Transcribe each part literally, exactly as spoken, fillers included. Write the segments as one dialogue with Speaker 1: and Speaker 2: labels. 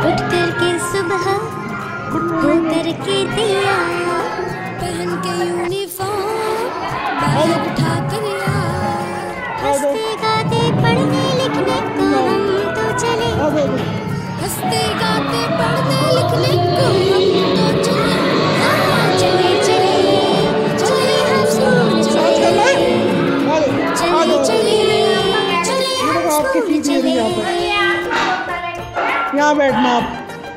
Speaker 1: उठ कर के सुबह हो कर के दिया,
Speaker 2: पहन के यूनिफॉर्म बैग उठा कर यार,
Speaker 1: हंसते गाते पढ़ने लिखने को हम तो चले,
Speaker 2: हंसते गाते पढ़ने लिखने को हम तो चले। हाँ चले चले चले हम स्कूल चले, चले चले चले हम स्कूल चले।
Speaker 3: यहाँ बैठना आप।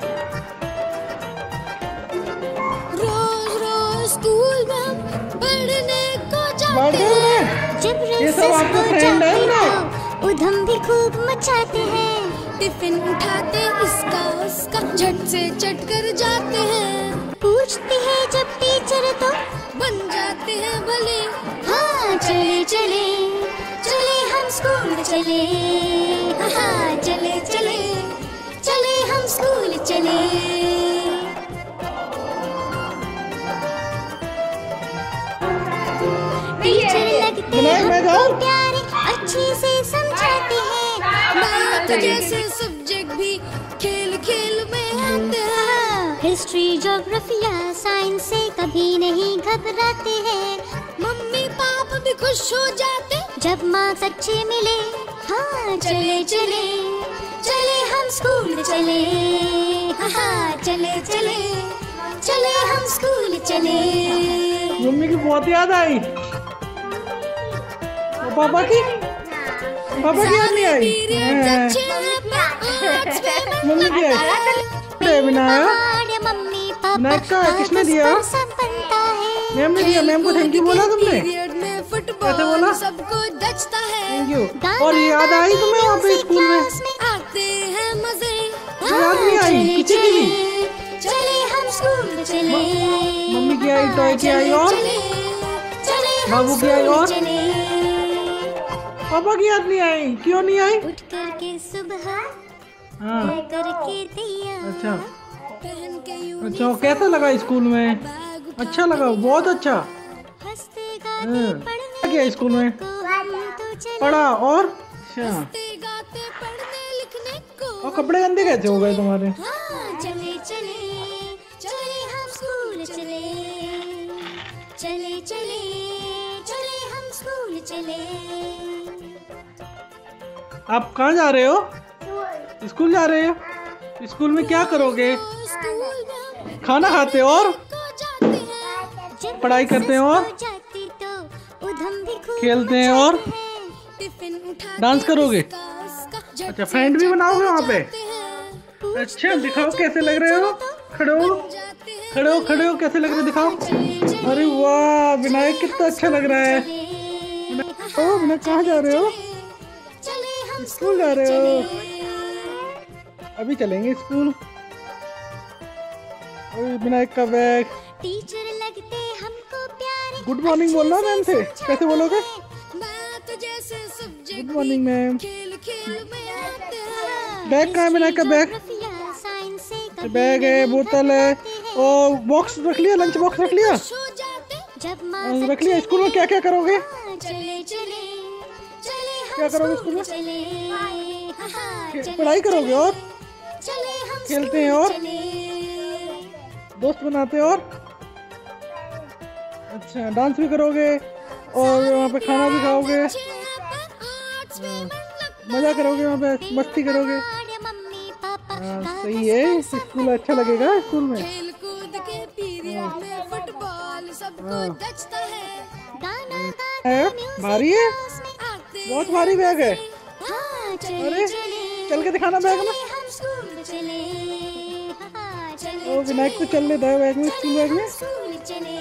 Speaker 2: रोज रोज स्कूल में हम पढ़ने को जाते हैं,
Speaker 1: जब
Speaker 3: ये सब
Speaker 1: रिसेस
Speaker 3: आपके
Speaker 1: हो
Speaker 3: फ्रेंड है
Speaker 1: जाती
Speaker 3: ना?
Speaker 1: तो उधम भी खूब मचाते हैं,
Speaker 2: टिफिन उठाते इसका उसका झट से चट कर जाते हैं,
Speaker 1: पूछती है जब टीचर तो
Speaker 2: बन जाते हैं भले।
Speaker 1: हाँ चले चले चले हम स्कूल चले, हाँ चले चले चले हम स्कूल चले। टीचर लगते
Speaker 3: मैं- मैं
Speaker 1: हमको
Speaker 3: जाऊं?
Speaker 1: प्यारे, अच्छे से समझाते हैं,
Speaker 2: मैथ जैसे सब्जेक्ट भी खेल खेल में आते हैं,
Speaker 1: हिस्ट्री ज्योग्राफी या साइंस से कभी नहीं घबराते हैं,
Speaker 2: मम्मी पापा भी खुश हो जाते
Speaker 1: जब मार्क्स अच्छे मिले। हाँ चले चले चले हम स्कूल चले, हाँ चले चले चले हम स्कूल चले।
Speaker 3: मम्मी की बहुत याद आई और पापा की पापा की याद नहीं आई।
Speaker 2: पीरियड्स
Speaker 3: हाँ,
Speaker 2: अच्छे हैं पर आर्ट्स में मन
Speaker 3: मम्मी की
Speaker 2: लगता
Speaker 3: आई।
Speaker 2: है।
Speaker 3: अरे विनायक,
Speaker 1: हमारे मम्मी पापा
Speaker 3: नायक का है, किसने दिया?
Speaker 1: आपस पर सब बनता है,
Speaker 3: मैम ने दिया। मैम को थैंक यू बोला तुमने?
Speaker 2: पीरियड में
Speaker 3: कैसे
Speaker 2: फुटबॉल
Speaker 3: बोला?
Speaker 2: सबको जचता है,
Speaker 3: थैंक यू। और ये याद आई तुम्हें वहाँ पे स्कूल में?
Speaker 2: आते हैं मजे।
Speaker 3: याद नहीं आई किसी की भी?
Speaker 1: चले हम स्कूल चले,
Speaker 3: मम्मी की आई, टॉय की आई और
Speaker 2: चले
Speaker 1: चले हम
Speaker 3: बाबू की आई और
Speaker 1: स्कूल चले।
Speaker 3: पापा की याद नहीं आई। क्यों नहीं आई?
Speaker 1: उठ कर के सुबह
Speaker 3: हाँ
Speaker 1: हो कर के दिया,
Speaker 3: अच्छा
Speaker 2: पहन के
Speaker 3: अच्छा। कैसा लगा स्कूल में? अच्छा लगा, बहुत अच्छा।
Speaker 1: हंसते गाते
Speaker 3: हाँ।
Speaker 1: पढ़ने
Speaker 3: क्या स्कूल में
Speaker 1: को हम तो चले,
Speaker 3: पढ़ा और अच्छा।
Speaker 2: हंसते गाते पढ़ने लिखने को।
Speaker 3: और कपड़े गंदे कैसे हो गए तुम्हारे?
Speaker 1: हाँ चले चले चले हम स्कूल चले, चले चले चले हम स्कूल चले।
Speaker 3: आप कहाँ जा रहे हो? स्कूल जा रहे हो? स्कूल में क्या करोगे?
Speaker 2: स्कूल में हम
Speaker 3: खाना खाते हो और
Speaker 2: को जाते हैं,
Speaker 1: जब
Speaker 3: पढ़ाई करते हैं और
Speaker 1: रिसेस हो जाती तो उधम भी खूब
Speaker 3: खेलते हैं और
Speaker 1: मचाते हैं,
Speaker 2: टिफिन उठाते
Speaker 3: डांस करोगे?
Speaker 2: इसका उसका झट
Speaker 3: अच्छा,
Speaker 2: से
Speaker 3: फ्रेंड भी
Speaker 2: चट
Speaker 3: बनाओगे
Speaker 2: कर
Speaker 3: वहाँ पे?
Speaker 2: जाते हैं,
Speaker 3: अच्छा दिखाओ कैसे लग रहे हो। खड़े हो
Speaker 2: जाते हैं
Speaker 3: खड़े हो खड़े हो कैसे लग रहे हो दिखाओ। अरे वाह विनायक कितना अच्छा लग रहा है। ओ विनायक कहाँ जा रहे हो?
Speaker 1: चले हम
Speaker 3: स्कूल जा रहे हो? अभी चलेंगे स्कूल। अरे विनायक का बैग।
Speaker 1: टीचर लगते हमको प्यारे,
Speaker 3: गुड मॉर्निंग बोलना मैम से। कैसे बोलोगे?
Speaker 2: मैथ जैसे सब्जेक्ट
Speaker 3: गुड मॉर्निंग मैम।
Speaker 2: खेल खेल में आते हैं,
Speaker 3: बैग कहाँ है विनायक का बैग?
Speaker 1: ज्योग्राफी साइंस से कभी
Speaker 3: बैग है, बोतल है और बॉक्स रख लिया, लंच बॉक्स रख लिया।
Speaker 2: खुश हो जाते
Speaker 1: जब
Speaker 3: और
Speaker 1: मार्क्स
Speaker 3: रख लिया। स्कूल में क्या क्या करोगे?
Speaker 1: चले चले चले हम
Speaker 3: क्या करोगे स्कूल में?
Speaker 1: चले, हाँ, चले,
Speaker 3: पढ़ाई करोगे और
Speaker 1: चले हम
Speaker 3: खेलते हैं और
Speaker 1: चले।
Speaker 3: दोस्त बनाते हैं और अच्छा डांस भी करोगे और वहाँ पे खाना भी खाओगे,
Speaker 2: अच्छे हैं पर आर्ट्स में मन लगता
Speaker 3: मजा करोगे, वहाँ पे मस्ती करोगे।
Speaker 1: हमारे मम्मी पापा
Speaker 3: हाँ, सही है। स्कूल अच्छा लगेगा स्कूल में।
Speaker 2: खेल कूद के पीरियड में फुटबॉल सबको जचता है,
Speaker 1: गाना
Speaker 3: है भारी है,
Speaker 2: आते
Speaker 3: बहुत भारी बैग है।
Speaker 1: हाँ चले
Speaker 3: अरे
Speaker 1: चले
Speaker 3: चल के दिखाना बैग में।
Speaker 1: हम स्कूल चले, हाँ चले
Speaker 3: ओ विनायक तो चल लेता है बैग में, स्कूल बैग में।
Speaker 1: स्कूल चले।